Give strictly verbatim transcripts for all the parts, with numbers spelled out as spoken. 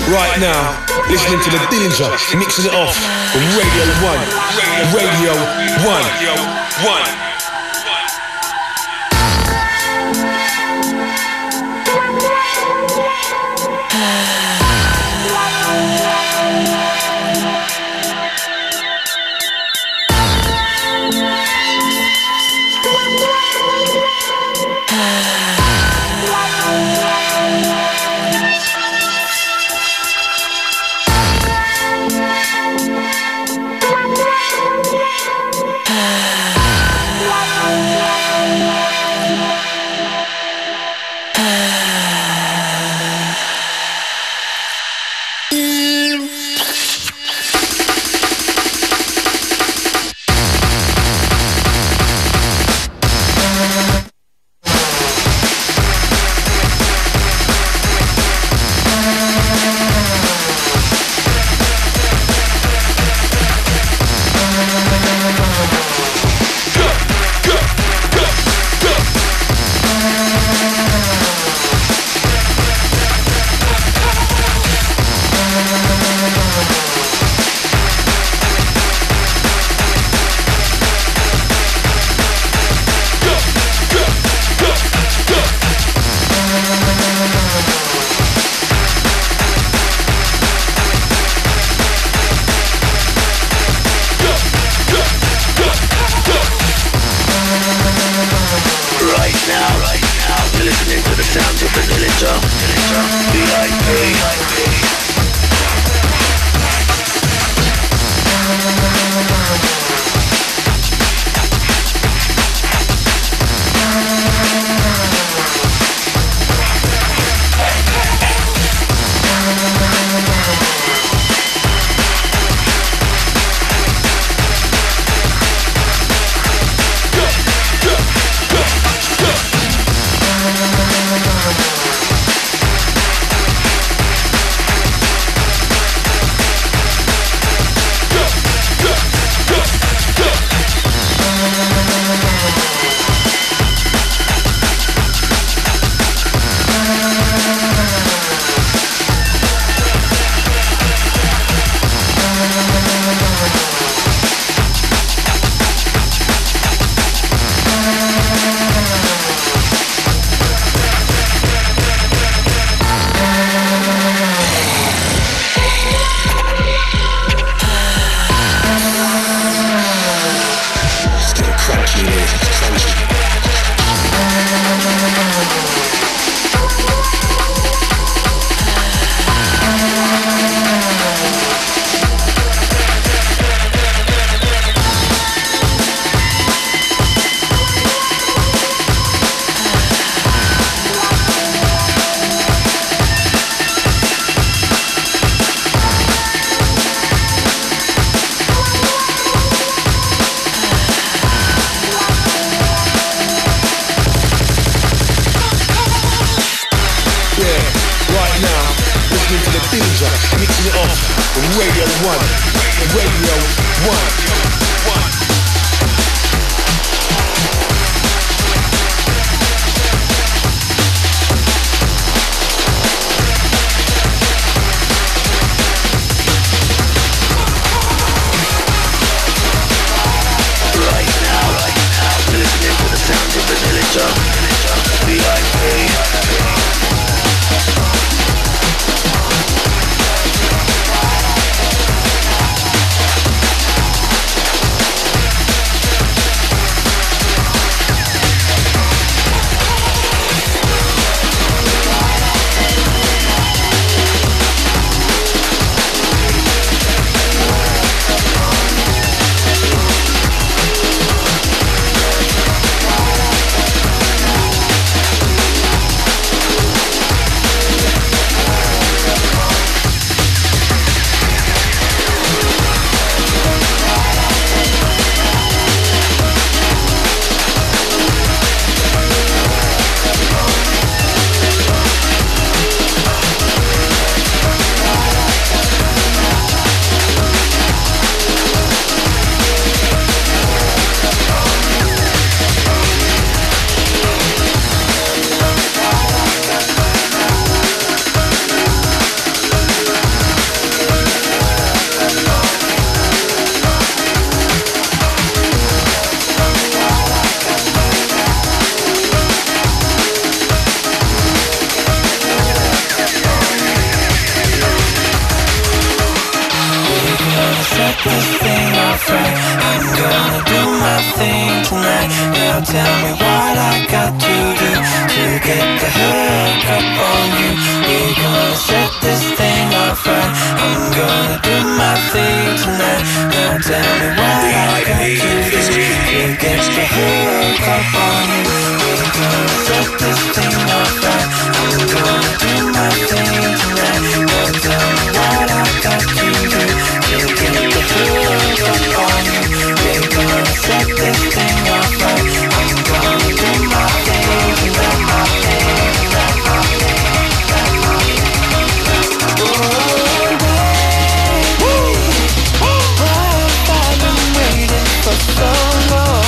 right now, listening to the Dillinger, mixing it off on Radio One. Radio One. Radio One. set this thing off right. I'm gonna do my thing tonight. Now tell me what I got to do to get the hook up on you. We're gonna set this thing off right. I'm gonna do my thing tonight. Now tell me what I got to do to get the hook up on you. We're gonna set this thing off right. I'm gonna do my thing tonight. Now tell me what I got to do to get the hook up on you. We're gonna set this thing off right. I'm gonna do my thing tonight. My thing tonight. My thing tonight. My thing tonight. Oh, baby, I've been waiting for so long.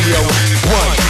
Radio One.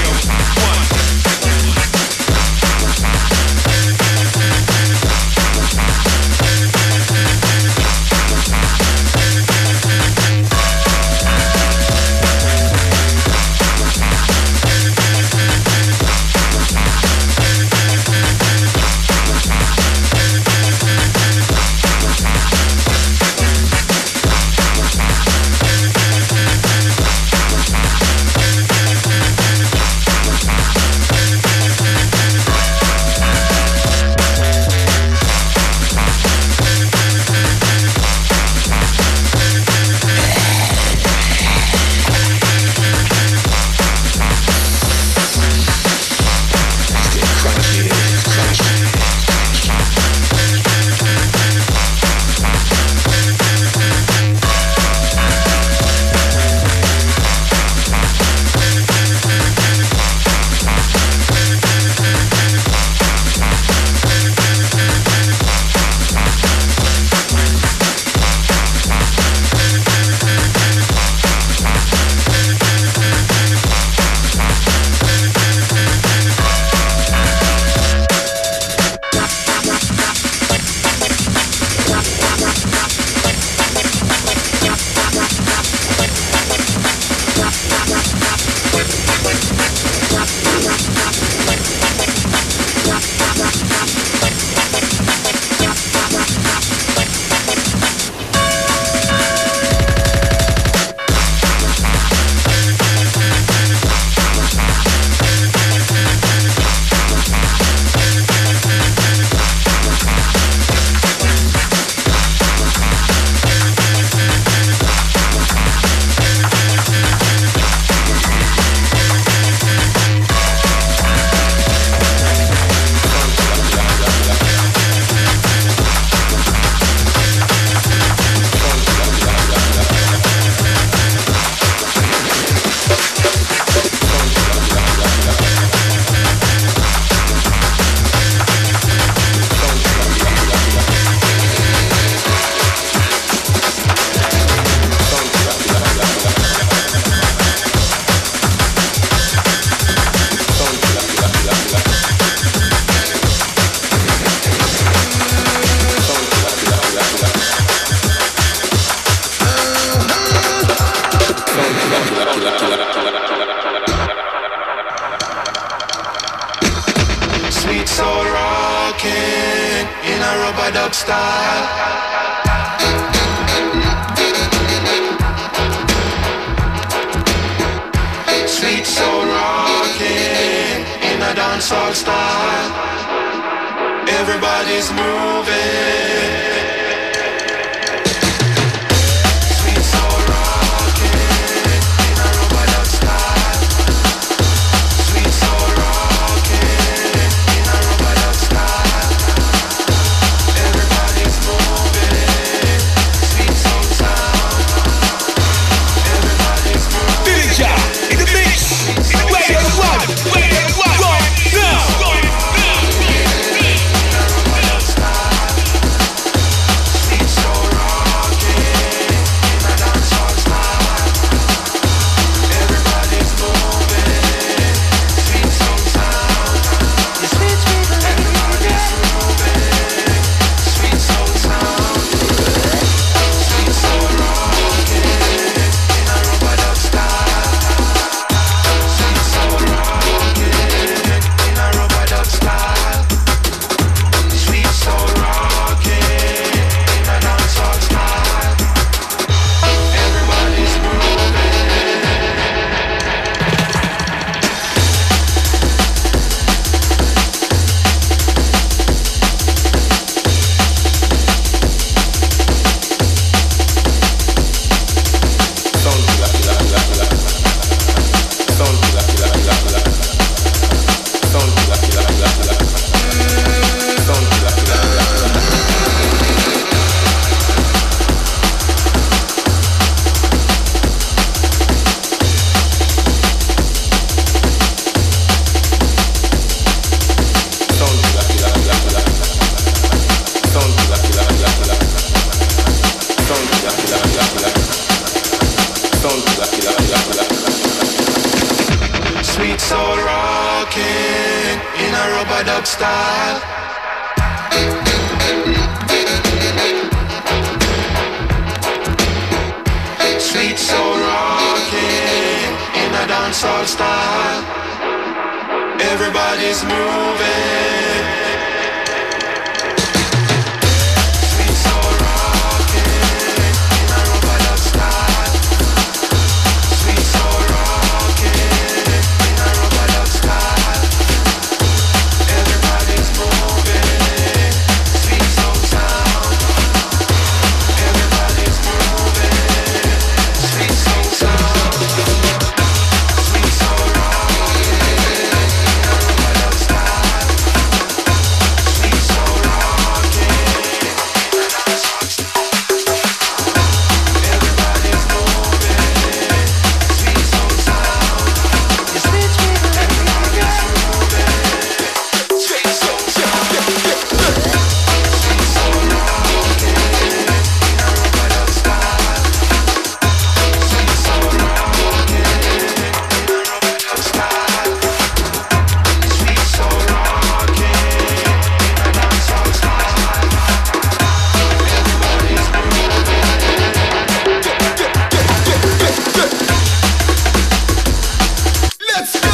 Sweet soul rocking in a rubber dub style. Sweet soul rocking in a dancehall style. Everybody's moving. Sweet soul rocking in a rubber dub style. Sweet soul rocking in a rubber dub style. Everybody's moving. Sweet soul sound. Everybody's moving. Sweet soul sound. Sweet soul rocking in a rubber dub style. Sweet soul rocking in a dancehall style. Everybody's moving. Sweet soul sound. Your sweet, sweet, everybody's moving. Sweet soul sound. Sweet soul rocking in a rubber dub style. Sweet soul rocking in a rubber dub style. Sweet soul rocking in a dancehall style. Everybody's moving. Let's go!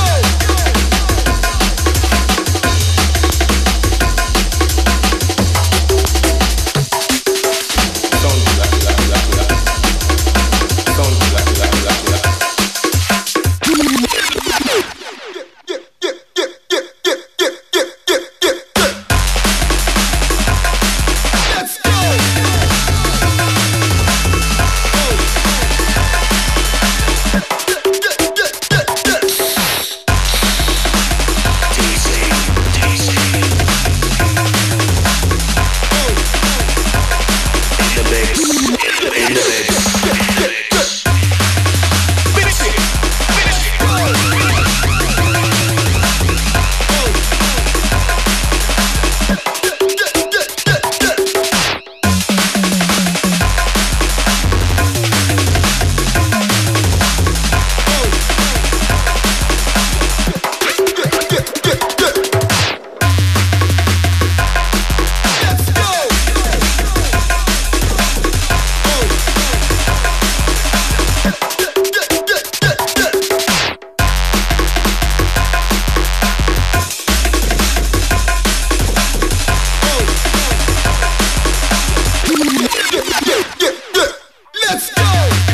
Let's go!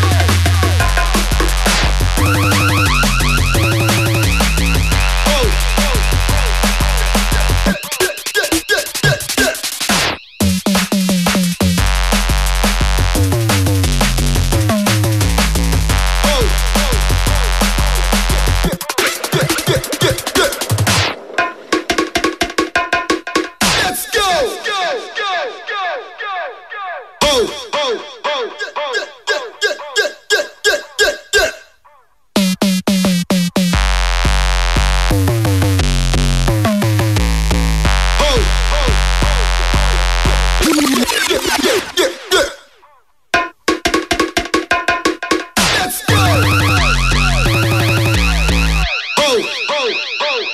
Let's go! Oh, oh, oh, Let's go! Oh, oh, oh.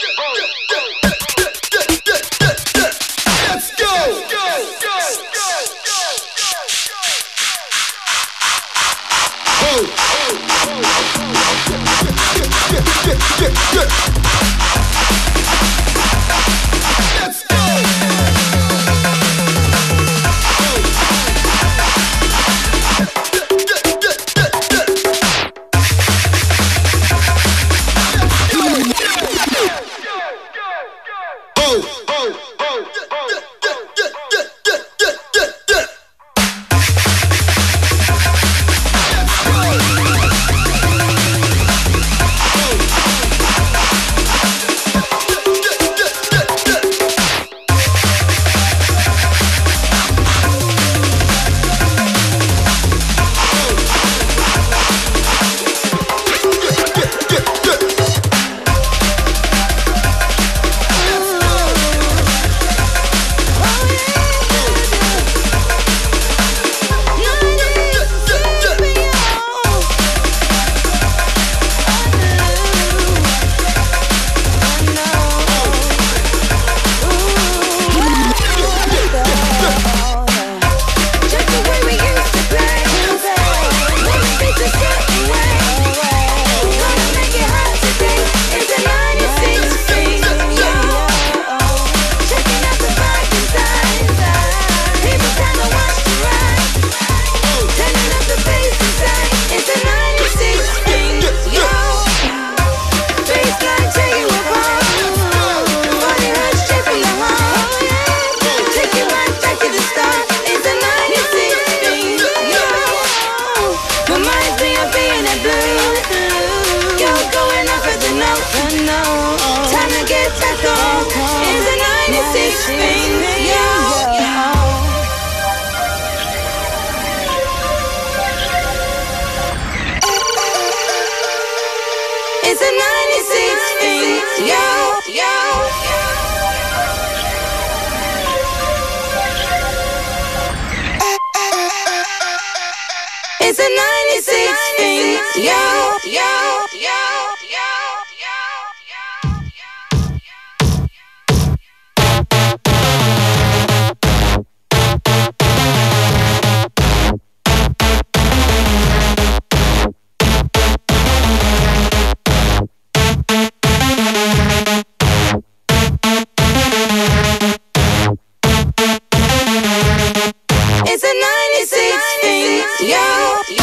ninety-six thing, yo, yo, yo. It's a ninety-six thing, yo, yo, yo, yo, yo. It's a ninety-six thing, yo, yo.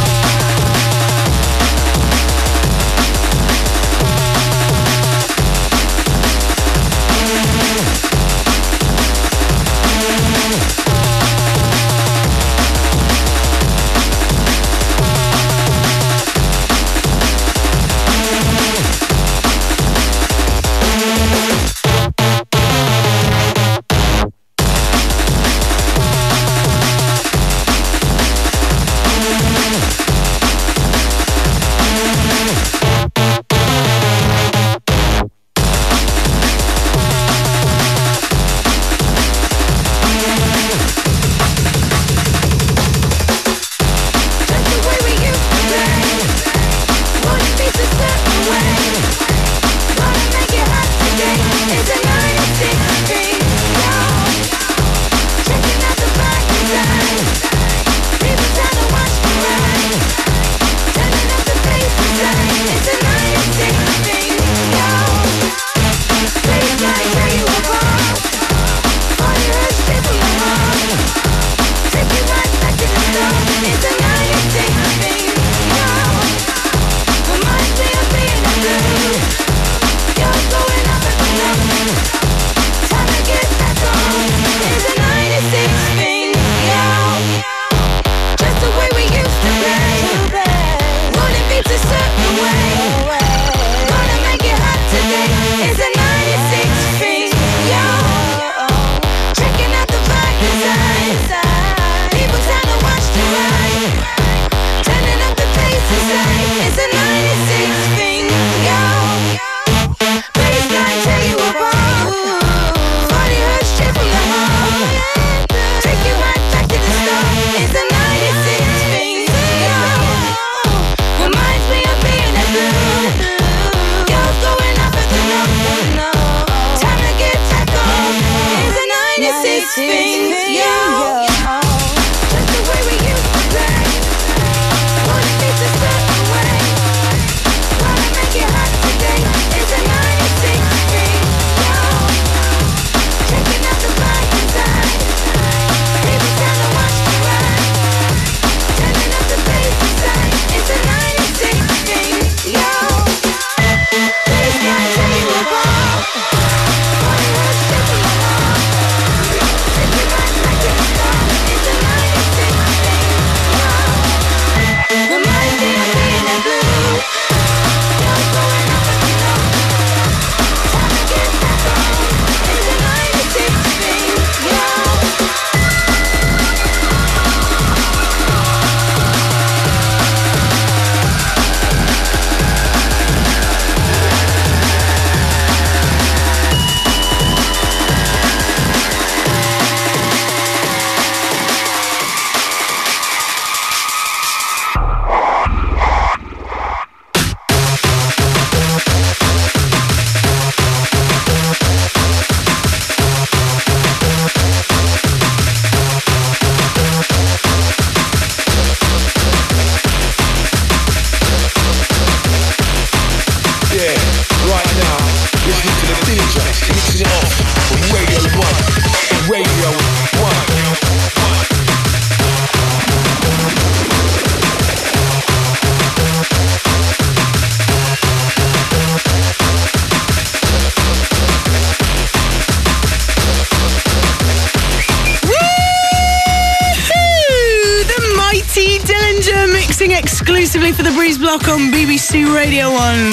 Exclusively for the Breeze Block on B B C Radio one.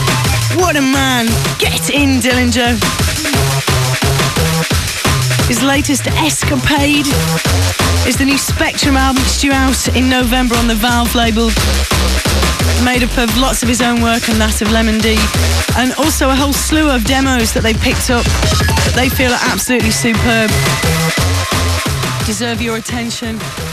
What a man. Get in, Dillinger. His latest escapade is the new Spectrum album, it's due out in November on the Valve label. made up of lots of his own work and that of Lemon D, and also a whole slew of demos that they picked up that they feel are absolutely superb. Deserve your attention.